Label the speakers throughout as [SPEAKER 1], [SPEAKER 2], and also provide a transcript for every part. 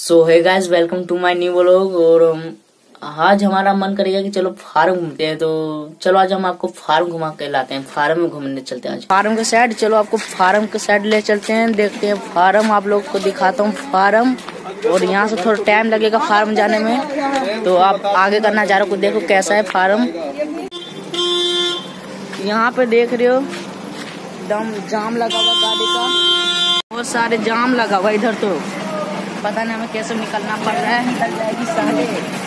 [SPEAKER 1] So hi guys, welcome to my new vlog. और आज हमारा मन करेगा कि चलो फार्म घूमते हैं, तो चलो आज हम आपको फार्म घुमा के लाते हैं। फार्म में घूमने चलते हैं आज फार्म के साइड। चलो आपको फार्म के साइड ले चलते हैं, देखते हैं फार्म। आप लोग को दिखाता हूँ फार्म। और यहाँ से थोड़ा टाइम लगेगा फार्म जाने में, तो आप आगे का नजारा को देखो कैसा है फार्म। यहाँ पे देख रहे हो एकदम जाम लगा हुआ गाड़ी का, बहुत सारे जाम लगा हुआ इधर। तो पता नहीं हमें कैसे निकलना पड़ रहा है, निकल जाएगी साले।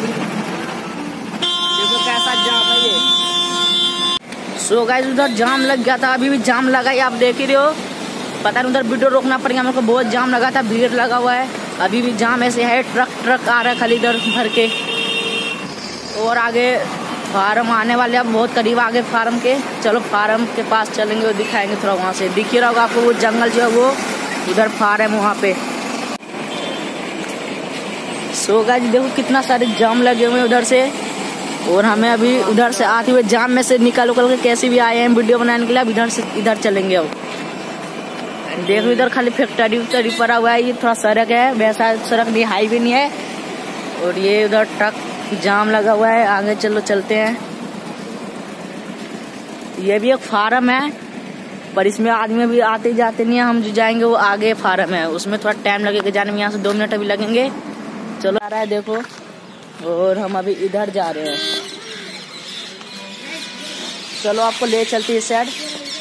[SPEAKER 1] देखो कैसा जाम है ये। सो गाइस, उधर जाम लग गया था, अभी भी जाम लगा है, आप देख ही रहे हो। पता नहीं उधर वीडियो रोकना पड़ेगा मेरे को, बहुत जाम लगा था, भीड़ लगा हुआ है। अभी भी जाम ऐसे है, ट्रक आ रहा है खाली इधर भर के। और आगे फार्म आने वाले, अब बहुत करीब आगे फार्म के। चलो फार्म के पास चलेंगे और दिखाएंगे थोड़ा। वहाँ से दिख ही रहा होगा आपको वो जंगल जो है, वो इधर फार्म है वहाँ पे। सो गाइस देखो कितना सारे जाम लगे हुए हैं उधर से। और हमें अभी उधर से आते हुए जाम में से निकल के कैसे भी आए हैं वीडियो बनाने के लिए। अब इधर से इधर चलेंगे। अब देखो इधर खाली फैक्ट्री पड़ा हुआ है, ये थोड़ा सड़क है, वैसा सड़क नहीं, हाईवे नहीं है। और ये उधर ट्रक जाम लगा हुआ है, आगे चलो चलते हैं। ये भी एक फार्म है, पर इसमें आदमी भी आते जाते नहीं है। हम जो जाएंगे वो आगे फार्म है, उसमें थोड़ा टाइम लगेगा जाने में, यहाँ से 2 मिनट अभी लगेंगे। चलो आ रहा है देखो। और हम अभी इधर जा रहे हैं, चलो आपको ले चलते हैं इस साइड।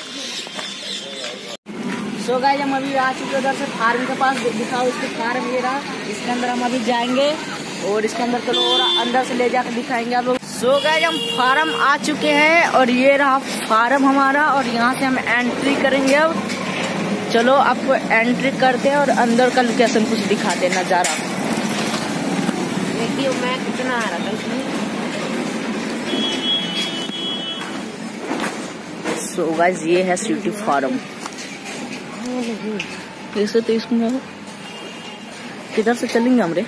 [SPEAKER 1] सो गाइस हम अभी आ चुके उधर से फार्म के पास। दिखाओ इसके फार्म ये रहा, इसके अंदर हम अभी जाएंगे। और इसके अंदर चलो और अंदर से ले जाकर दिखाएंगे आप लोग। सो गाइस हम फार्म आ चुके हैं और ये रहा फार्म हमारा। और यहाँ से हम एंट्री करेंगे। अब चलो आपको एंट्री करते हैं और अंदर का लोकेशन कुछ दिखाते हैं, नजारा देखिए मैं कितना आ रहा था इसमें। सो गाइस ये है सिटी फार्म। कैसे तो इसमें किधर से चलेंगे हमरे,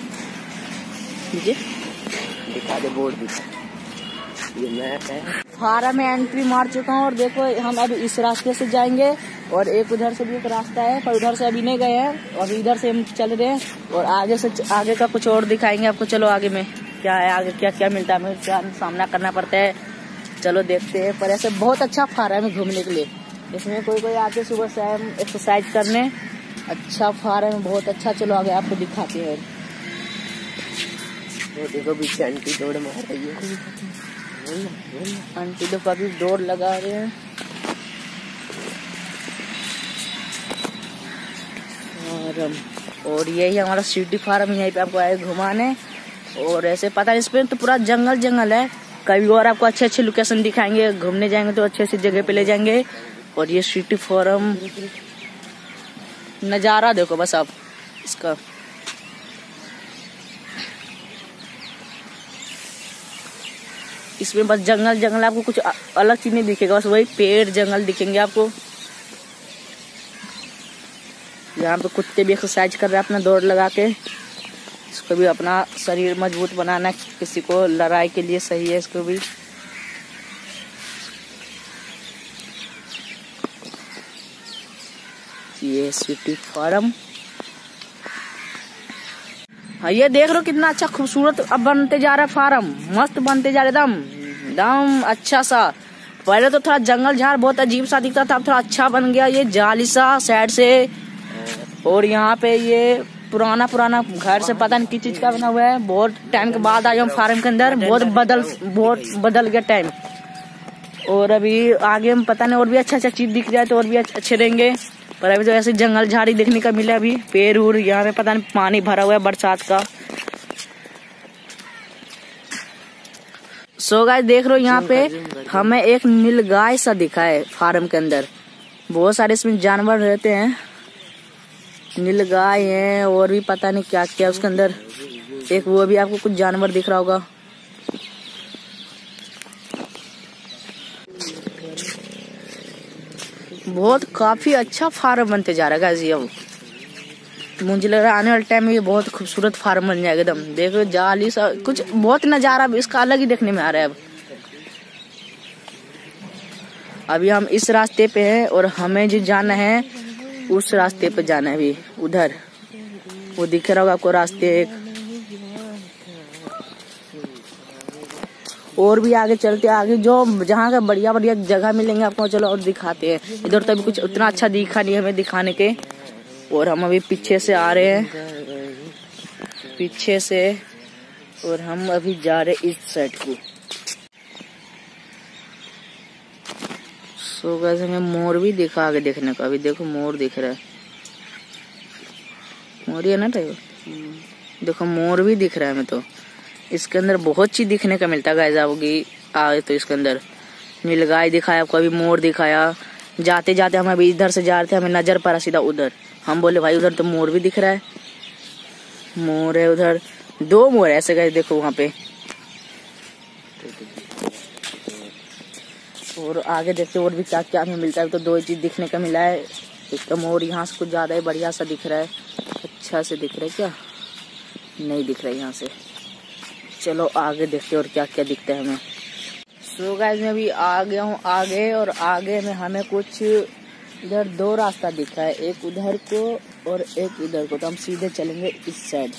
[SPEAKER 1] दिखा दे बोर्ड भी, ये मैप है। फार्म में एंट्री मार चुका हूँ और देखो हम अभी इस रास्ते से जाएंगे। और एक उधर से भी एक रास्ता है, पर उधर से अभी नहीं गए हैं, और इधर से हम चल रहे हैं। और आगे से आगे का कुछ और दिखाएंगे आपको। चलो आगे में क्या है, आगे क्या क्या मिलता है, हमें क्या सामना करना पड़ता है, चलो देखते हैं। पर ऐसे बहुत अच्छा फार्म है घूमने के लिए। इसमें कोई आके सुबह से एक्सरसाइज करने, अच्छा फार्म है, बहुत अच्छा। चलो आगे आपको दिखाते हैं। देखो बीच आंटी दौड़ मार रही है, आंटी तो काफी दौड़ लगा रहे हैं। और यही हमारा सिटी फार्म, यहीं पे आपको आए घुमाने। और ऐसे पता है इसपे तो पूरा जंगल है। कभी और आपको अच्छे अच्छे लोकेशन दिखाएंगे, घूमने जाएंगे तो अच्छे अच्छे जगह पे ले जाएंगे। और ये सिटी फार्म नजारा देखो बस आप इसका। इसमें बस जंगल आपको कुछ अलग चीज नहीं दिखेगा, बस वही पेड़ जंगल दिखेंगे आपको। यहाँ पे कुत्ते भी एक्सरसाइज कर रहे हैं अपना दौड़ लगा के। इसको भी अपना शरीर मजबूत बनाना, किसी को लड़ाई के लिए सही है इसको भी। ये सिटी फार्म, हाँ ये देख लो कितना अच्छा खूबसूरत अब बनते जा रहा है फार्म, मस्त बनते जा रहा है एकदम अच्छा सा। पहले तो थोड़ा जंगल झाड़ बहुत अजीब सा दिखता था, अब थोड़ा अच्छा बन गया। ये जाली सा साइड से। और यहाँ पे ये पुराना घर से पता नहीं किस चीज का बना हुआ है। बहुत टाइम के बाद आए हम फार्म के अंदर, बहुत बदल गया टाइम। और अभी आगे हम पता नहीं और भी अच्छा चीज दिख जाए तो और भी अच्छे रहेंगे। पर अभी तो ऐसे जंगल झाड़ी देखने का मिला, अभी पेड़ उड़, यहाँ पे पता नहीं पानी भरा हुआ है बरसात का। सो गाइस देख रहे हो यहाँ पे हमें एक नीलगाय सा दिखा है फार्म के अंदर। बहुत सारे इसमें जानवर रहते हैं, नीलगाय है और भी पता नहीं क्या क्या उसके अंदर। एक वो भी आपको कुछ जानवर दिख रहा होगा। बहुत काफी अच्छा फार्म बनते जा रहा है गाइस। अब मुझे लग रहा है आने वाले टाइम में ये बहुत खूबसूरत फार्म बन जाएगा एकदम। देखो जाली सा कुछ बहुत नजारा इसका अलग ही देखने में आ रहा है। अब अभी हम इस रास्ते पे हैं और हमें जो जाना है उस रास्ते पे जाना है अभी उधर। वो दिख रहा होगा आपको रास्ते एक। और भी आगे चलते आगे जो जहाँ का बढ़िया बढ़िया जगह मिलेंगे आपको, चलो और दिखाते हैं। इधर तो अभी कुछ उतना अच्छा दिखा नहीं हमें दिखाने के, और हम अभी पीछे से आ रहे हैं, पीछे से, और हम अभी जा रहे इस साइड को। सो गाइस हमें मोर भी दिखा आगे देखने का, अभी देखो मोर दिख रहा है, मोर ही है ना टाइगर, देखो मोर भी दिख रहा है हमें। तो इसके अंदर बहुत चीज दिखने का मिलता है गाइस, आपकी आए तो इसके अंदर नीलगाय दिखाया आपको, अभी मोर दिखाया। जाते जाते हम अभी इधर से जा रहे थे, हमें नजर पड़ा सीधा उधर, हम बोले भाई उधर तो मोर भी दिख रहा है, मोर है उधर, 2 मोर ऐसे गाइस देखो वहां पे। और आगे देखते और भी क्या क्या हमें मिलता है। तो 2 चीज दिखने का मिला है, एक तो मोर यहाँ से कुछ ज्यादा ही बढ़िया सा दिख रहा है, अच्छा से दिख रहा है, क्या नहीं दिख रहा है यहाँ से। चलो आगे देखते और क्या क्या दिखता है हमें। सो गाइस मैं अभी आ गया हूँ आगे, और आगे में हमें कुछ इधर 2 रास्ता दिखा है, एक उधर को और एक इधर को। तो हम सीधे चलेंगे इस साइड।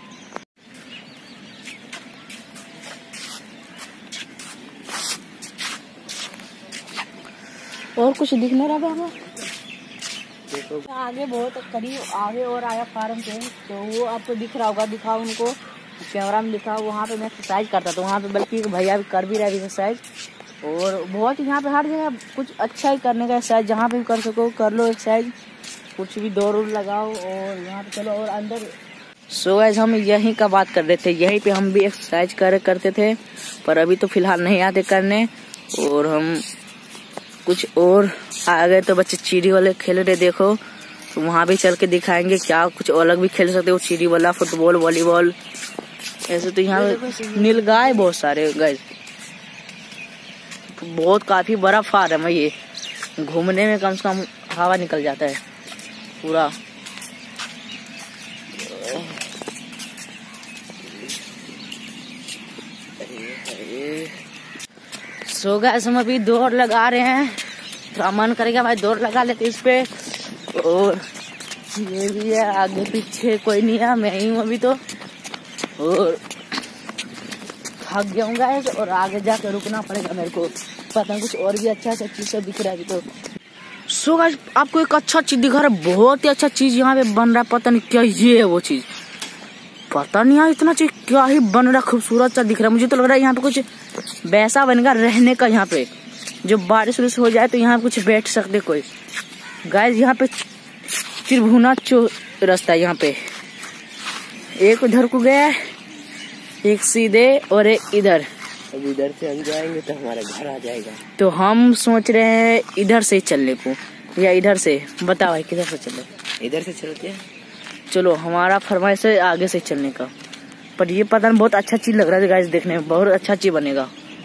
[SPEAKER 1] और कुछ दिख नहीं रहा हमें, देखो आगे बहुत करीब आगे और आया फार्म पे, तो वो आपको दिख रहा होगा, दिखाओ उनको कैमरा में दिखा। वहाँ पे मैं एक्सरसाइज करता था वहाँ पे, बल्कि भैया भी कर भी रहे एक्सरसाइज। और बहुत यहाँ पे हर जगह कुछ अच्छा ही करने का एक्सरसाइज, जहाँ पे भी कर सको कर लो एक्सरसाइज, कुछ भी दौड़ लगाओ और यहाँ पे चलो और अंदर। सो गाइस हम यहीं का बात कर रहे थे, यहीं पे हम भी एक्सरसाइज करते थे, पर अभी तो फिलहाल नहीं आते करने। और हम कुछ और आ गए तो बच्चे चिड़ी वाले खेल रहे, देखो तो वहाँ भी चल के दिखाएंगे क्या कुछ अलग भी खेल सकते हो, चिड़ी वाला, फुटबॉल, वॉलीबॉल ऐसे। तो यहाँ नीलगाय बहुत सारे गाइस, बहुत काफी बड़ा फार्म है ये, घूमने में कम से कम हवा निकल जाता है पूरा। सो गाइस हम अभी दौड़ लगा रहे हैं, थोड़ा मन करेगा भाई दौड़ लगा लेते इस पे। और ये भी है, आगे पीछे कोई नहीं है, मैं ही हूँ अभी तो। और थक गया हूँ गाइस, और आगे जाकर रुकना पड़ेगा मेरे को, पता नहीं कुछ और भी अच्छा अच्छा चीज सब दिख रहा है अभी तो। सो गाइस आपको एक अच्छा चीज दिखा रहा है, बहुत ही अच्छा चीज यहाँ पे बन रहा है, पता नहीं क्या ये है वो चीज, पता नहीं यार इतना चीज क्या ही बन रहा है, खूबसूरत सा दिख रहा है। मुझे तो लग रहा है यहाँ पे कुछ वैसा बनेगा रहने का, यहाँ पे जो बारिश वारिश हो जाए तो यहाँ पे कुछ बैठ सकते कोई। गाइस यहाँ पे त्रिभुवना रास्ता है, यहाँ पे एक उधर को गया है, एक सीधे और एक इधर।
[SPEAKER 2] अब इधर से हम जाएंगे तो हमारा घर आ जाएगा,
[SPEAKER 1] तो हम सोच रहे हैं इधर से चलने को या इधर से, बताओ भाई किधर से चले।
[SPEAKER 2] इधर से चलते हैं,
[SPEAKER 1] चलो हमारा फरमाइश है आगे से चलने का, पर ये पता नहीं बहुत अच्छा चीज लग रहा है गाइस, देखने में बहुत अच्छा चीज बनेगा।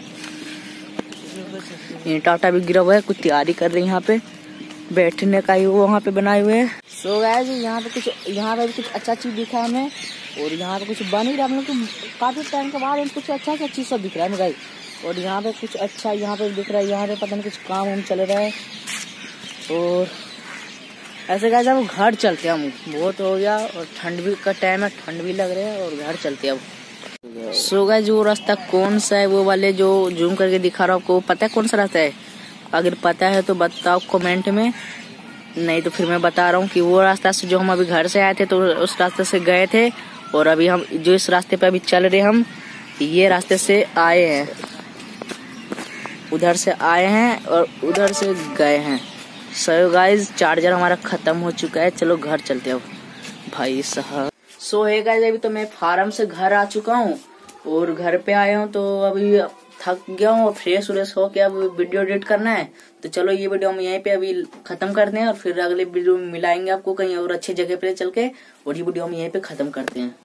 [SPEAKER 1] टाटा भी गिरा हुआ है, कुछ तैयारी कर रहे हैं यहाँ पे बैठने का ही, वो वहाँ पे बनाए हुए हैं। सो गाइस यहाँ पे कुछ अच्छा चीज दिखा है हमें, और यहाँ पे कुछ बन ही रहा है, मतलब काफी टाइम के बाद कुछ अच्छा चीज सब दिख रहा है गाइस। और यहाँ पे कुछ अच्छा यहाँ पे दिख रहा है, यहाँ पे पता नहीं कुछ काम हम चल रहा है। और ऐसे गाइस अब घर चलते हैं, हम बहुत हो गया और ठंड भी का टाइम है, ठंड भी लग रहा है और घर चलते हैं अब। सो गाइस जो रास्ता कौन सा है, वो वाले जो जूम करके दिखा रहा हूँ आपको, पता है कौन सा रास्ता है? अगर पता है तो बताओ कमेंट में, नहीं तो फिर मैं बता रहा हूँ कि वो रास्ता से जो हम अभी घर से आए थे तो उस रास्ते से गए थे, और अभी हम जो इस रास्ते पे अभी चल रहे हम ये रास्ते से आए हैं, उधर से आए हैं और उधर से गए हैं। सो गाइस चार्जर हमारा खत्म हो चुका है, चलो घर चलते हैं अब भाई साहब। सो है गाइस अभी तो मैं फार्म से घर आ चुका हूँ और घर पे आया हूँ, तो अभी थक गया हूँ और फ्रेश व्रेश हो के अब वीडियो एडिट करना है। तो चलो ये वीडियो हम यहीं पे अभी खत्म करते हैं और फिर अगले वीडियो में मिलाएंगे आपको कहीं और अच्छी जगह पे चल के, और ये वीडियो हम यहीं पे खत्म करते हैं।